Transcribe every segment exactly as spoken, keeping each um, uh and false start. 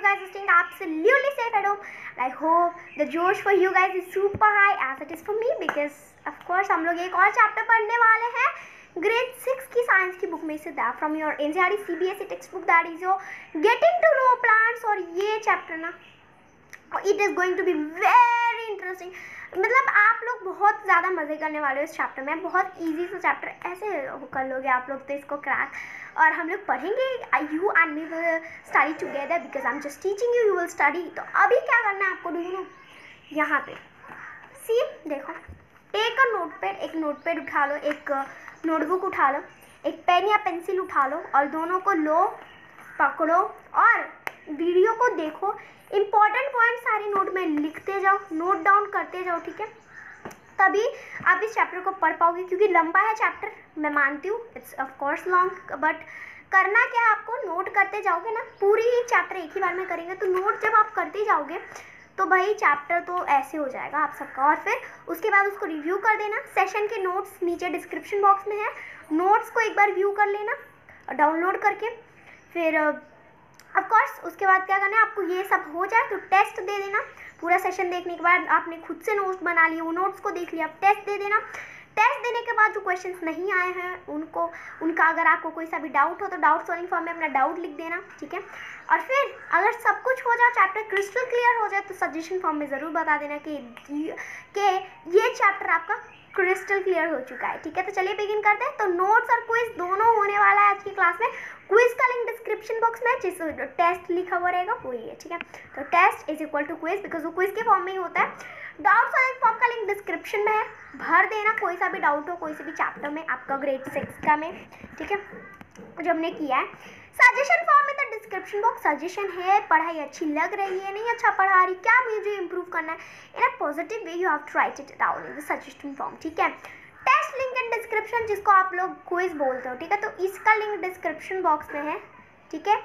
guys are staying absolutely safe at home. I hope the josh for you guys is super high as it is for me because of course हम लोग एक और chapter पढ़ने वाले हैं grade six की science की book में से that from your NCERT CBSE text book that is your getting to know plants. और ये चैप्टर ना it is going to be very interesting, मतलब आप लोग बहुत ज़्यादा मज़े करने वाले हो इस चैप्टर में। बहुत इजी सा चैप्टर, ऐसे कर लोगे आप लोग तो इसको क्रैक। और हम लोग पढ़ेंगे, you and me will study together because I am just teaching you, you will study. तो अभी क्या करना है आपको, डू नो यहाँ पे सी देखो, टेक अ नोट पैड, एक नोट पैड उठा लो, एक नोटबुक उठा लो, एक पेन या पेंसिल उठा लो और दोनों को लो, पकड़ो और वीडियो को देखो। इम्पॉर्टेंट पॉइंट सारे नोट में लिखते जाओ, नोट डाउन करते जाओ, ठीक है। तभी आप इस चैप्टर को पढ़ पाओगे, क्योंकि लंबा है चैप्टर, मैं मानती हूँ it's of course long, but करना क्या है आपको, नोट करते जाओगे ना, पूरी चैप्टर एक ही बार में करेंगे तो नोट जब आप करते जाओगे तो भाई चैप्टर तो ऐसे हो जाएगा आप सबका। और फिर उसके बाद उसको रिव्यू कर देना। सेशन के नोट्स नीचे डिस्क्रिप्शन बॉक्स में है, नोट्स को एक बार व्यू कर लेना डाउनलोड करके। फिर ऑफ कोर्स उसके बाद क्या करना है आपको, ये सब हो जाए तो टेस्ट दे देना। पूरा सेशन देखने के बाद आपने खुद से नोट्स बना लिए, वो नोट्स को देख लिया, अब टेस्ट दे देना। टेस्ट देने के बाद जो क्वेश्चंस नहीं आए हैं उनको उनका अगर आपको कोई सा भी डाउट हो तो डाउट सॉल्विंग फॉर्म में अपना डाउट लिख देना, ठीक है। और फिर अगर सब कुछ हो जाए, चैप्टर क्रिस्टल क्लियर हो जाए, तो सजेशन फॉर्म में ज़रूर बता देना कि कि ये चैप्टर आपका क्रिस्टल क्लियर हो चुका है, ठीक है। तो चलिए बिगिन करते हैं। तो नोट्स और क्विज दोनों होने वाला है आज की क्लास में। क्विज का लिंक डिस्क्रिप्शन बॉक्स में, जिस टेस्ट लिखा हुआ रहेगा वही है, ठीक है। तो test is equal to quiz because वो क्विज के फॉर्म में ही होता है। डाउट सॉल्विंग फॉर्म का लिंक डिस्क्रिप्शन में है, भर देना कोई सा भी डाउट हो कोई से भी चैप्टर में आपका ग्रेड सिक्स का में, ठीक है, जो हमने किया है। सजेशन फॉर्म में तो डिस्क्रिप्शन बॉक्स सजेशन है, पढ़ाई अच्छी लग रही है, नहीं अच्छा पढ़ा रही, क्या मुझे इंप्रूव करना है, in a positive way you have to write it down in the suggestion form, ठीक है। टेस्ट लिंक इन डिस्क्रिप्शन, जिसको आप लोग क्विज बोलते हो, ठीक है। तो इसका लिंक डिस्क्रिप्शन बॉक्स में है, ठीक है।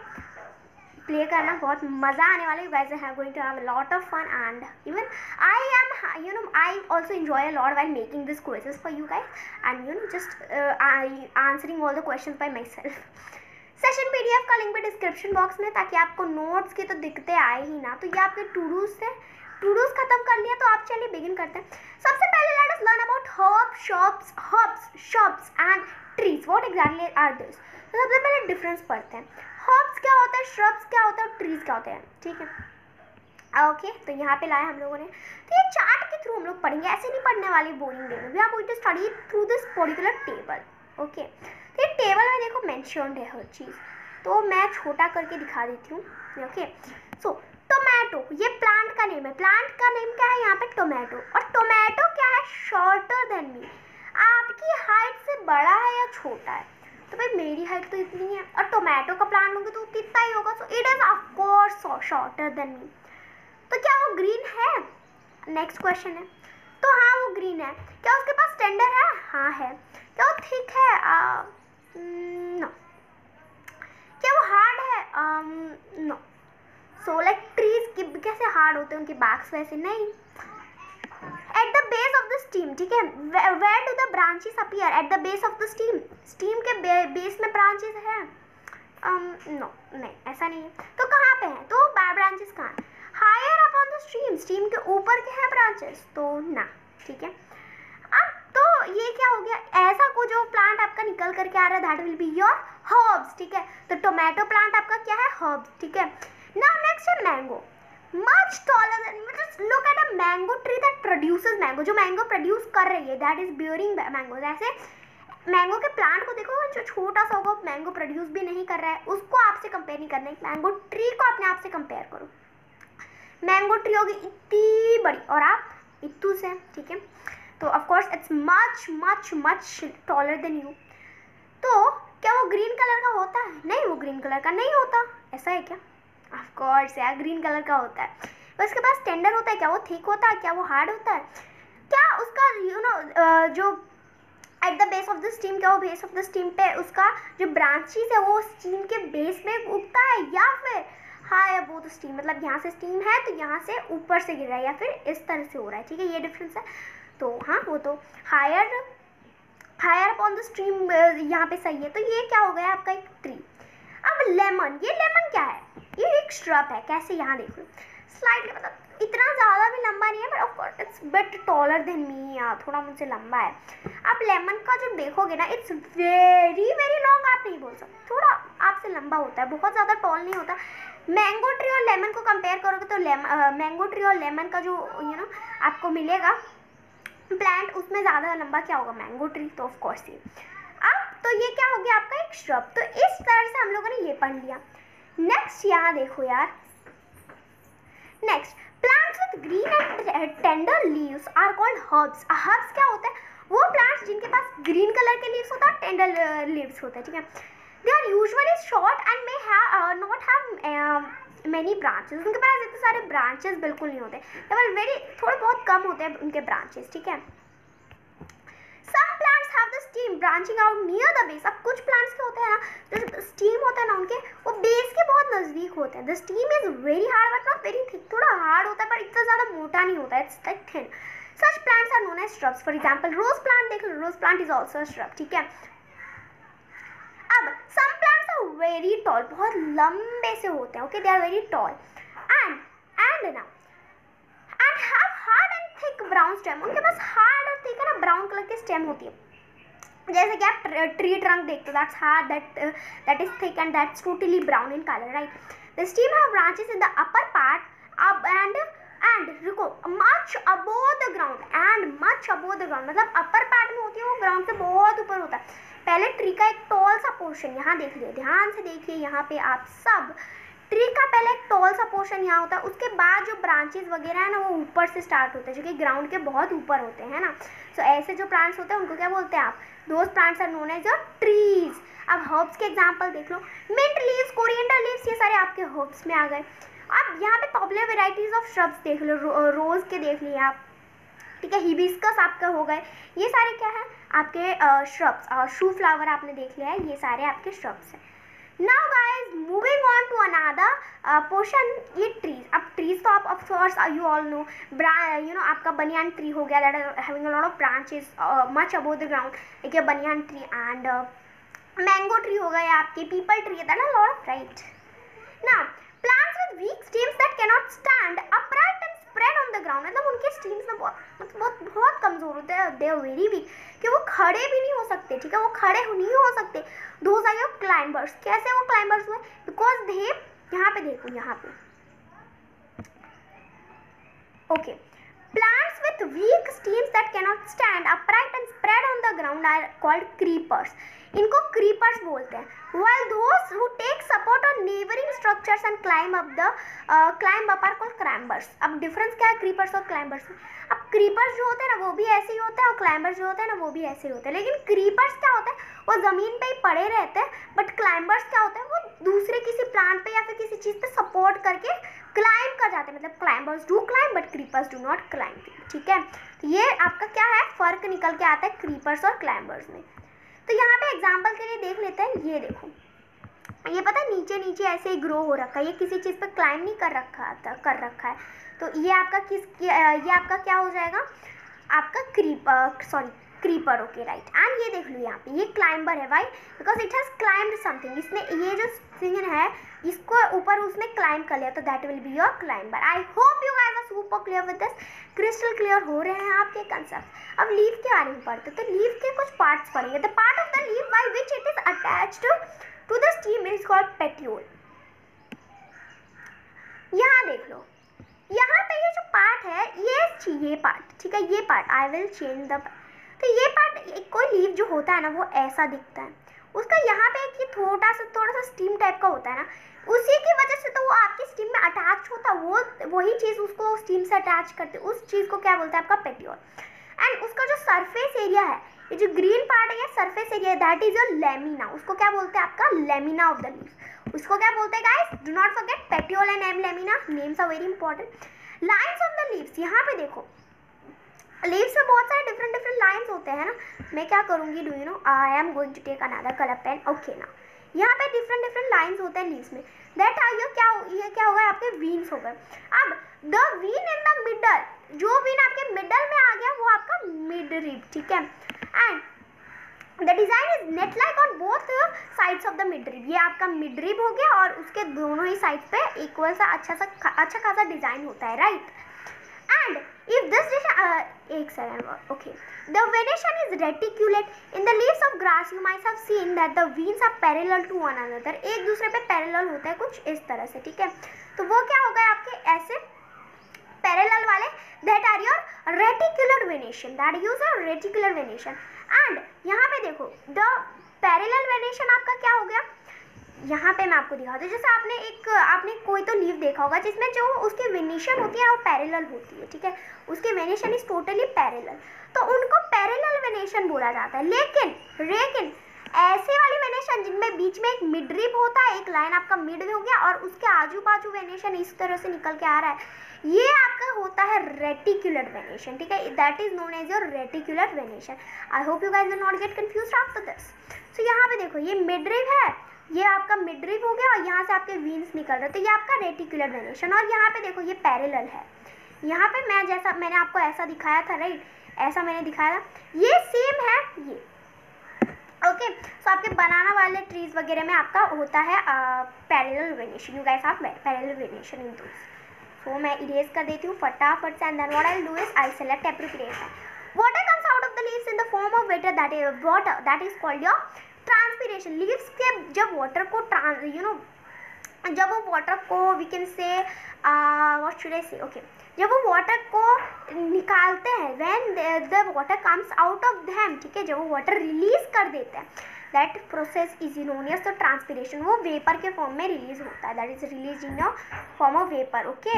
प्ले करना, बहुत मज़ा आने वाला है। You guys are going to have a lot of fun and even I am you know I also enjoy a lot while making this quizzes for you guys and you know just I answering all the questions by myself. Session PDF का link भी description box में, ताकि आपको notes के तो दिखते आए ही ना। तो ये आपके टू डूज थे, टू डूज खत्म कर लिया तो आप चलिए बिगिन करते हैं। सबसे पहले let us learn about herb shops herbs shops and trees, what exactly are this. तो सबसे पहले डिफरेंस पढ़ते हैं। हर्ब्स क्या होता है, श्रब्स क्या होता है और ट्रीज क्या होते हैं, ठीक है। ओके okay, तो यहाँ पे लाए हम लोगों ने। तो ये चार्ट के थ्रू हम लोग पढ़ेंगे, ऐसे नहीं पढ़ने वाली बोरिंग वे में। We are going to study through this particular table, okay. तो ये टेबल में देखो मेंशन्ड है हर चीज़, तो मैं छोटा करके दिखा देती हूँ, ओके। सो टोमेटो, ये प्लांट का नेम है, प्लांट का नेम क्या है यहाँ पे, टोमेटो। और टोमेटो क्या है, शॉर्टर देन मी, आपकी हाइट से बड़ा है या छोटा है। तो भाई मेरी हाइट तो इतनी है और टोमेटो का प्लांट होगा तो कितना ही होगा, so it is of course shorter than me. तो क्या वो ग्रीन है, नेक्स्ट क्वेश्चन है। तो हाँ वो ग्रीन है। क्या उसके पास टेंडर है, हाँ है। क्या वो थिक है, नो। क्या वो हार्ड है, नो। सो लाइक ट्रीज कैसे हार्ड होते हैं उनके बैक्स, वैसे नहीं। At the base of the stem, ठीक है, where do the branches appear, at the base of the stem, stem के बेस में ब्रांचेस है, नो नहीं ऐसा नहीं है। तो कहाँ पे है, तो ब्रांचेस कहाँ है, higher up on the stream, stream के ऊपर के हैं ब्रांचेस, तो ना, ठीक है। अब तो ये क्या हो गया, ऐसा को जो प्लांट आपका निकल करके आ रहा है that will be your herbs, ठीक है। तो टोमेटो प्लांट आपका क्या है, हर्ब्स, ठीक है। नाउ नेक्स्ट है mango, much taller than, just look at a mango tree that produces mango, जो मैंगो प्रोड्यूस कर रही है दैट इज बियरिंग मैंगो। ऐसे मैंगो के प्लांट को देखो, जो छोटा सा होगा मैंगो प्रोड्यूस भी नहीं कर रहा है, उसको आपसे कंपेयर नहीं करना है। मैंगो ट्री को अपने आप से कंपेयर करो, मैंगो ट्री होगी इतनी बड़ी और आप इतू से, ठीक है। तो of course it's much much much taller than you. तो क्या वो ग्रीन कलर का होता है, नहीं वो ग्रीन कलर का नहीं होता, ऐसा है क्या, ऑफ कोर्स यार ग्रीन कलर का होता है। उसके पास टेंडर होता है, क्या वो थिक होता है, क्या वो हार्ड होता है, क्या उसका यू नो जो at the base of the stem, क्या वो बेस ऑफ द स्टीम पे उसका जो ब्रांचेस है वो स्टीम के बेस में उगता है, या फिर हाँ या वो तो स्टीम मतलब यहाँ से स्टीम है तो यहाँ से ऊपर से गिर रहा है, या फिर इस तरह से हो रहा है, ठीक है, ये डिफरेंस है। तो हाँ वो तो higher higher upon the stream यहाँ पे सही है। तो ये क्या हो गया आपका एक ट्री। अब लेमन, ये लेमन क्या है, ये एक श्रब है। कैसे, यहाँ देख लो, स्लाइडली, मतलब इतना ज़्यादा भी लंबा नहीं है, but of course it's bit taller than me, यार थोड़ा मुझसे लंबा है। आप लेमन का जो देखोगे ना, इट्स वेरी वेरी लॉन्ग, आप नहीं बोल सकते, थोड़ा आपसे लंबा होता है, बहुत ज़्यादा टॉल नहीं होता। मैंगो ट्री और लेमन को कंपेयर करोगे तो मैंगो ट्री और लेमन का जो यू नो आपको मिलेगा प्लांट, उसमें ज़्यादा लंबा क्या होगा, मैंगो ट्री, तो ऑफ कोर्स ये। अब तो ये क्या हो गया आपका एक श्रब। तो इस तरह से हम लोगों ने ये पढ़ लिया। नेक्स्ट यहाँ देखो यार, next plants with green and tender leaves are called herbs. Herbs क्या होता है, वो प्लांट्स जिनके पास ग्रीन कलर के लीव्स होता है, टेंडर लीव्स होते हैं, ठीक है। They are usually short and may have not have many branches. उनके पास इतने सारे ब्रांचेस बिल्कुल नहीं होते, केवल वेरी थोड़े बहुत कम होते हैं उनके ब्रांचेस, ठीक है। Some plants have the stem branching out near the base। अब कुछ प्लांट्स के होते हैं ना, जो स्टीम होता है ना उनके, वो बेस के बहुत नज़दीक होते हैं। The stem is very hard but not very thick. थोड़ा हार्ड होता है पर इतना ज़्यादा मोटा नहीं होता है, it's like thin. Such plants are known as shrubs। For example rose plant देख लो, rose plant is also a shrub, ठीक है। अब some plants are very tall, बहुत लंबे से होते हैं, okay, they are very tall and and ना and have hard and thick brown stem. उनके पास हार्ड और थिक है ना ब्राउन कलर की स्टेम होती है। जैसे कि आप ट्री ट्रंक देखते हो, that's hard, that that is thick and that's totally brown in colour, right. The stem have branches in the upper part अब एंड एंड रुको much above the ground and much above the ground, मतलब upper part में होती है वो, ground से बहुत ऊपर होता है। पहले ट्री का एक टॉल सा पोर्शन यहाँ देख लिया, ध्यान से देखिए यहाँ पे आप सब, ट्री का पहले एक टॉल सा पोर्शन यहाँ होता है, उसके बाद जो ब्रांचेस वगैरह है ना वो ऊपर से स्टार्ट होते हैं, जो कि ग्राउंड के बहुत ऊपर होते हैं ना। सो so, ऐसे जो प्लांट्स होते हैं उनको क्या बोलते हैं आप, those plants are known as your trees. अब हर्ब्स के एग्जांपल देख लो, मिंट लीव्स, कोरिएंडर लीव्स, ये सारे आपके हर्ब्स में आ गए। अब यहाँ पे पॉपुलर वेराइटीज ऑफ श्रब्स देख लो, रो, रोज के देख लिए आप, ठीक है, हिबिस्कस आपके हो गए, ये सारे क्या है आपके श्रब्स। और शू फ्लावर आपने देख लिया है, ये सारे आपके श्रब्स हैं। Now guys, moving on to another uh, portion, ये trees। अब trees तो आप of course you all know, you know आपका banyan tree हो गया, that is having a lot of branches uh, much above the ground, एक ये banyan tree and uh, mango tree हो गया आपके, people tree, that is a lot of, right। Now plants with weak stems that cannot stand upright and spread on the ground, मतलब उनके stems ना बहुत बहुत बहुत कमजोर होते हैं, दे आर वेरी वीक, कि वो खड़े भी नहीं हो सकते, ठीक है, वो खड़े नहीं हो सकते। Those are your climbers. कैसे वो क्लाइंबर्स हुए, बिकॉज दे, यहाँ पे देखो, यहाँ पे okay, plants with weak stems that cannot stand upright and spread on the ground are called creepers. इनको क्रीपर्स बोलते हैं। while those who take support on neighboring structures and climb up the uh, climb up are called climbers। अब difference क्या है creepers और climbers में। अब creepers जो होते हैं ना वो भी ऐसे ही होते हैं और क्लाइंबर्स जो होते हैं ना वो भी ऐसे ही होते हैं, लेकिन क्रीपर्स क्या होता है वो ज़मीन पे ही पड़े रहते हैं, बट क्लाइंबर्स क्या होते हैं वो दूसरे किसी प्लांट पे या फिर किसी चीज़ पे सपोर्ट करके क्लाइंब कर जाते हैं। मतलब climbers do climb but creepers do not climb, ठीक है। तो ये आपका क्या है फ़र्क निकल के आता है क्रीपर्स और क्लाइंबर्स में। तो यहाँ पे एग्जाम्पल के लिए देख लेते हैं, ये देखो, ये पता है नीचे नीचे ऐसे ही ग्रो हो रखा है, ये किसी चीज़ पे क्लाइंब नहीं कर रखा था कर रखा है। तो ये आपका किस ये आपका क्या हो जाएगा, आपका creep sorry creeper, okay right. And ये देख लो यहाँ पे ये क्लाइंबर है, why because it has climbed something, इसने ये जो थिंग है इसको ऊपर उसने क्लाइंब कर लिया, तो that will be your climber. I hope you guys are super clear with this, crystal clear हो रहे हैं आपके कंसेप्ट। अब लीफ के बारे में पढ़ते, तो लीफ के कुछ पार्ट्स पढ़ेंगे। The part of the leaf by which it is attached to the stem is called petiole. यहाँ देख लो, यहाँ पे ये जो पार्ट है ये ये पार्ट, ठीक है, ये part I will change the, तो ये पार्ट कोई लीफ जो होता है ना वो ऐसा दिखता है, उसका यहाँ पे एक ये थोड़ा सा थोड़ा सा स्टीम टाइप का होता है ना, उसी की वजह से तो वो आपकी स्टीम में अटैच होता है, वो वही चीज़ उसको स्टीम से अटैच करते, उस चीज़ को क्या बोलते हैं आपका पेट्यूल। एंड उसका जो सरफेस एरिया है, ये जो ग्रीन पार्ट है ये surface area, that is your lamina, उसको क्या बोलते हैं आपका लेमिना ऑफ द लीफ, उसको क्या बोलते हैं guys, do not forget petiole and um lamina, names are very important. Lines of the leaves, यहाँ पे देखो लीव्स में बहुत सारे डिफरेंट डिफरेंट लाइन्स होते हैं ना, मैं क्या करूँगी, do you know, I am going to take another colour pen, okay ना। यहाँ पे डिफरेंट डिफरेंट लाइन्स होते हैं लीव्स में, दैट आर योर क्या ये क्या होगा आपके वीन्स हो गए। अब the vein in the middle, जो वीन आपके मिडल में आ गया वो आपका मिड रिब, ठीक है। And the design is net like on both sides of the midrib. ये आपका मिडरिब हो गया और उसके दोनों ही साइड पे इक्वल सा अच्छा सा अच्छा खासा डिजाइन होता है, राइट। एंड इफ दिस एक second, okay, the venation is reticulate in the leaves of grass. You might have seen that the veins are parallel to one another, एक दूसरे पे पैरेलल होता है कुछ इस तरह से, ठीक है। तो वो क्या होगा आपके ऐसे पैरेलल वाले, that are your reticular venation, that use a reticular venation. And यहाँ पे देखो द पैरेलल वेनेशन आपका क्या हो गया, यहाँ पे मैं आपको दिखाती हूँ। जैसे आपने एक आपने कोई तो लीफ देखा होगा जिसमें जो उसकी वेनेशन होती है वो पैरेलल होती है, ठीक है, उसकी वेनेशन इज टोटली पैरेलल, तो उनको पैरेलल वेनेशन बोला जाता है। लेकिन लेकिन ऐसे वाली वेनेशन जिनमें बीच में एक मिडरिब होता है, एक लाइन आपका मिड हो गया और उसके आजू बाजू वेनेशन इस तरह से निकल के आ रहा है, ये आपका होता है रेटिकुलर वेनेशन, ठीक है, that is known as your reticular venation. I hope you guys will not get confused after this. So यहाँ पे देखो ये मिडरिब है, ये आपका मिडरिब हो गया और यहाँ से आपके वीन्स निकल रहे, तो ये आपका रेटिकुलर वेनेशन। और यहाँ पे देखो ये पैरेलल है, यहाँ पे मैं जैसा मैंने आपको ऐसा दिखाया था, राइट, ऐसा मैंने दिखाया था, ये सेम है ये, ओके। सो आपके बनाना वाले ट्रीज वगैरह में आपका होता है parallel venation. You guys have parallel venation in those. So मैं इरेज कर देती हूँ फटाफट से, and then what I will do is I select appropriate. Water comes out of the leaves in the form of water, that is water, that is called your transpiration. Leaves के जब water को trans you know जब वो water को we can say what should I say okay जब वो water को निकालते हैं, when the water comes out of them, ठीक है, जब वो वाटर रिलीज कर देते हैं, that process is known as the transpiration. वो वेपर के फॉर्म में रिलीज होता है, that is release in a form of vapour, okay.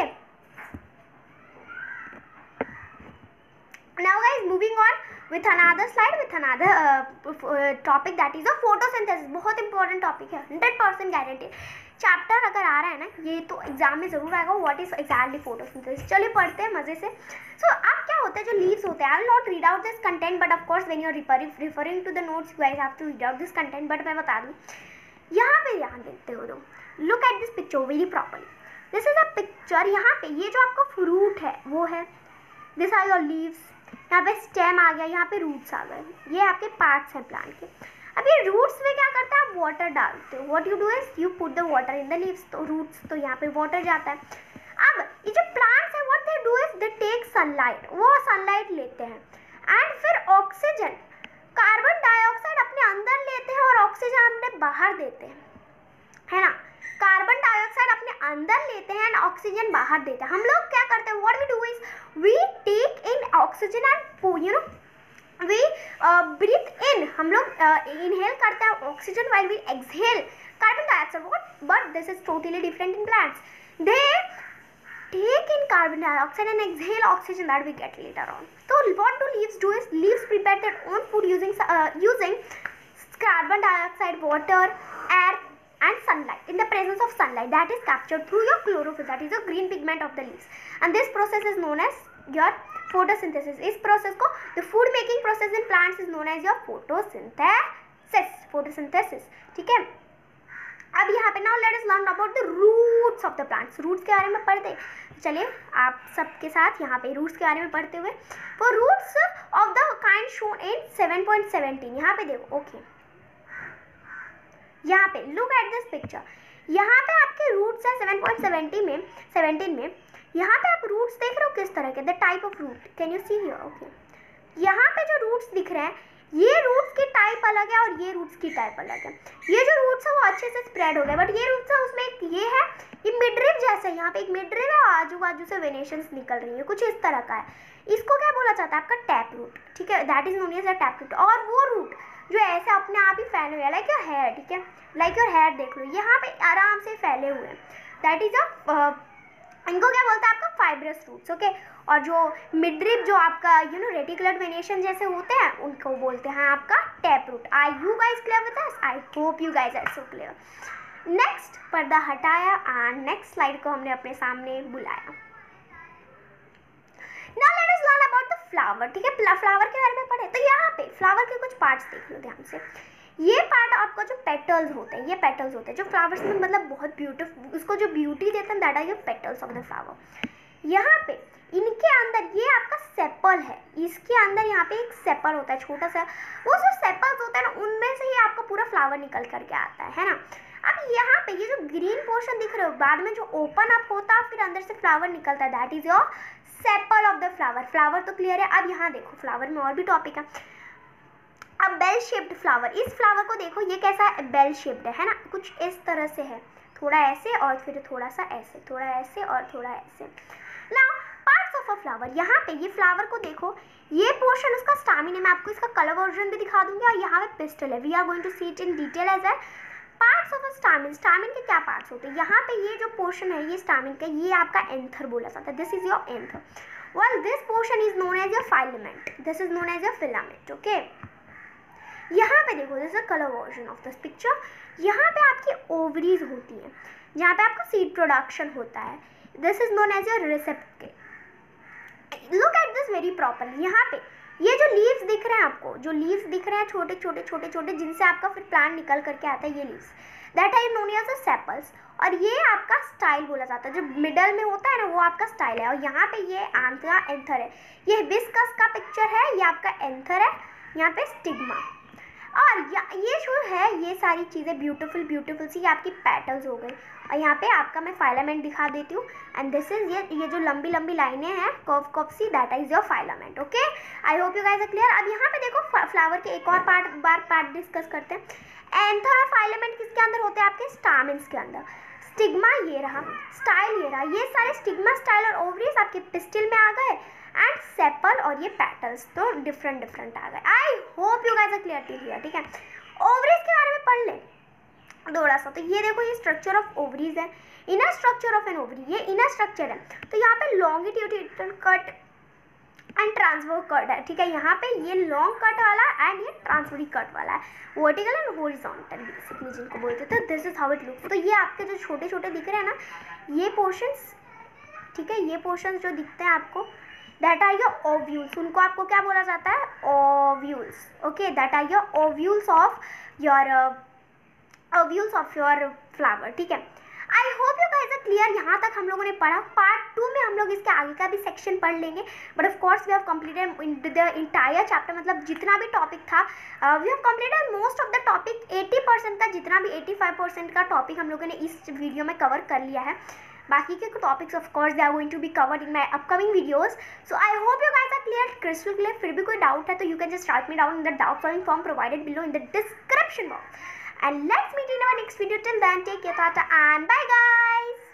Now guys, moving on with another slide with another uh, uh, topic, that is a photosynthesis। बहुत important topic है, hundred percent guarantee. Chapter अगर आ रहा है ना, ये तो exam में जरूर आएगा, व्हाट इज एक्जैक्टली फोटोसिंथेसिस। चलिए पढ़ते हैं मजे से। सो so, अब क्या होता है, जो लीव्स होते हैं, I will not read out this content, but of course when you are referring to the notes you guys have to read out this content, but मैं बता दूं यहाँ पे ध्यान देते हो तो look at this picture very properly. This is a picture, यहाँ पे ये जो आपका फ्रूट है वो है, दिस आर योर लीव्स, यहाँ पे स्टेम आ गया, यहाँ पे रूट्स आ गए, ये आपके पार्ट्स हैं प्लांट के। अब ये रूट्स में क्या करता है, आप वाटर डालते हो, what you do is you put the water in the leaves, तो रूट्स तो यहाँ पे वाटर जाता है। अब ये जो प्लांट्स है what they do is they take sunlight, वो सनलाइट लेते हैं एंड फिर ऑक्सीजन, कार्बन डाइऑक्साइड अपने अंदर लेते हैं और ऑक्सीजन अपने बाहर देते हैं, है ना। कार्बन डाइऑक्साइड अपने अंदर लेते हैं एंड ऑक्सीजन बाहर देते हैं। हम लोग क्या करते हैं, what we do is we take in oxygen and you know we breathe in, हम लोग इनहेल uh, करते हैं oxygen while we exhale carbon dioxide, what but this is totally different in plants. They take in carbon dioxide and exhale oxygen that we get later on. So what do leaves do is leaves prepare their own food using uh, using carbon dioxide, water, air and sunlight in the presence of sunlight that is captured through your chlorophyll, that is the green pigment of the leaves, and this process is known as your photosynthesis. इस process को the food making process in plants is known as your photosynthesis photosynthesis ठीक है। अब यहाँ पे now let us learn about the roots of the plants. Roots के बारे में पढ़ते हैं, चलिए आप सबके साथ यहाँ पे रूट्स के बारे में पढ़ते हुए, for roots of the kind shown in seven point seventeen, यहाँ पे देखो, ओके, यहाँ पे लुक एट दिस पिक्चर, यहाँ पे आपके रूट्स है सेवन पॉइंट सेवनटीन में सेवनटीन में यहाँ पे आप रूट्स देख रहे हो किस तरह के, the type of root, can you see here, okay. यहाँ पे जो रूट्स दिख रहे हैं, ये रूट्स की टाइप अलग है और ये रूट्स की टाइप अलग है। ये जो रूट्स है वो अच्छे से स्प्रेड हो गए, बट ये रूट्स है उसमें एक ये है, ये मिडरिब जैसा है, यहाँ पे एक मिडरिब है और आजू बाजू से वेनेशंस निकल रही है, कुछ इस तरह का है। इसको क्या बोला जाता है, आपका टैप रूट, ठीक है, that is known as a tap root. और वो रूट जो ऐसे अपने आप ही फैले हुए हैं, लाइक योर हेयर, ठीक है, लाइक योर हेयर देख लो, यहाँ पे आराम से फैले हुए हैं, दैट इज अ, इनको क्या बोलते हैं, आपका फाइब्रस रूट्स, ओके। और जो मिडरिब जो आपका यू नो रेटिकुलर वेनेशन जैसे होते हैं, उनको बोलते हैं आपका tap root. I you guys clear with this? I hope you guys are so clear. Next पर्दा हटाया एंड नेक्स्ट स्लाइड को हमने अपने सामने बुलाया। Now let us learn about the flower, ठीक है, फ्लावर के बारे में पढ़े। तो यहाँ पे फ्लावर के कुछ पार्ट्स देख लो ध्यान से। ये पार्ट आपका जो पेटल्स होते हैं, ये पेटल्स होते हैं जो फ्लावर्स में मतलब बहुत ब्यूटीफुल, उसको जो ब्यूटी देते हैं, that are your petals of the flower. यहाँ पे इनके अंदर ये आपका सेपल है, इसके अंदर यहाँ पे एक सेपल होता है छोटा सा, वो जो सेपल्स होता है ना उनमें से ही आपका पूरा फ्लावर निकल करके आता है, है ना। अब यहाँ पे ये जो ग्रीन पोर्शन दिख रहे हो बाद में जो ओपन अप होता है फिर अंदर से फ्लावर निकलता है, that is your sepal of the flower. Flower तो क्लियर है। अब यहाँ देखो फ्लावर में और भी टॉपिक है। अब बेल शेप्ड फ्लावर, इस फ्लावर को देखो ये कैसा है, बेल शेप्ड है, है ना, कुछ इस तरह से है, थोड़ा ऐसे और फिर थोड़ा सा ऐसे, थोड़ा ऐसे और थोड़ा ऐसे। Now parts of a flower, यहाँ पे ये फ्लावर को देखो, ये पोर्शन उसका स्टामिन है, मैं आपको इसका कलर वर्जन भी दिखा दूंगी, और यहाँ पे पिस्टल है। We are going to see it in detail as a parts of a stamen. Stamen के क्या पार्ट्स होते हैं, यहाँ पे ये जो पोर्शन है ये स्टामिन का, ये आपका एंथर बोला जाता है, this is your anther, well this portion is known as your filament, this is known as your filament, okay. यहाँ पे देखो this is colour version of this picture, यहाँ पे आपकी ओवरीज होती हैं जहाँ पे आपका सीड प्रोडक्शन होता है, this is known as your receptor. Look at this very properly, यहाँ पे ये जो लीव्स दिख रहे हैं आपको, जो लीव्स दिख रहे हैं छोटे छोटे छोटे छोटे जिनसे आपका फिर प्लांट निकल करके आता है, ये leaves that are known as the sepals, और ये आपका स्टाइल बोला जाता है, जो मिडल में होता है ना वो आपका स्टाइल है। और यहाँ पे ये आंतरा एंथर है, ये हिबिस्कस का पिक्चर है, ये आपका एंथर है, यहाँ पे स्टिग्मा, और ये जो है ये सारी चीज़ें ब्यूटीफुल ब्यूटीफुल सी आपकी पेटल्स हो गई। और यहाँ पे आपका मैं फिलामेंट दिखा देती हूँ, एंड दिस इज ये ये जो लंबी लंबी लाइनें हैं कर्व कर्व सी, that is your filament, okay. I hope you guys are clear. अब यहाँ पे देखो फ्लावर के एक और पार्ट बार पार्ट डिस्कस करते हैं। एंथर और फिलामेंट किसके अंदर होते हैं, आपके स्टामेन्स के अंदर। स्टिग्मा ये रहा, स्टाइल ये रहा, ये सारे स्टिग्मा, स्टाइल और ओवरीज आपके पिस्टिल में आ गए, एंड सेपल और ये पेटल्स तो डिफरेंट डिफरेंट आ गए। I hope you guys are clear to here, ठीक है। ओवरीज के बारे में पढ़ लें थोड़ा सा, तो ये देखो ये स्ट्रक्चर ऑफ ओवरीज है, inner structure of an ovary, ये इनर स्ट्रक्चर है। तो यहाँ पे longitudinal cut and transverse cut है, ठीक है। यहाँ पे ये लॉन्ग कट वाला एंड ये ट्रांसवर्स कट वाला है, वर्टिकल एंड हॉरिजॉन्टल बेसिकली जिनको बोलते हैं। तो this is how it looks. तो ये आपके जो छोटे छोटे दिख रहे हैं ना ये पोर्शंस, ठीक है, ये पोर्शंस जो दिखते हैं आपको दैट आर योर ओव्यूल्स, उनको आपको क्या बोला जाता है, ovules, okay, that are your ovules of your ovules of your flower, ठीक है। I hope you guys are clear. यहाँ तक हम लोगों ने पढ़ा। पार्ट टू में हम लोग इसके आगे का भी सेक्शन पढ़ लेंगे, but of course we have completed the entire chapter, मतलब जितना भी टॉपिक था we have completed most of the topic, अस्सी परसेंट का जितना भी पचासी परसेंट का टॉपिक हम लोगों ने इस वीडियो में कवर कर लिया है। बाकी के topics of course they are going to be covered in my upcoming videos. So I hope you guys are clear, crystal clear. फिर भी कोई डाउट है तो you can just write me down in the doubt solving form provided below in the description box, and let's meet in our next video. Till then, take care, tata and bye guys.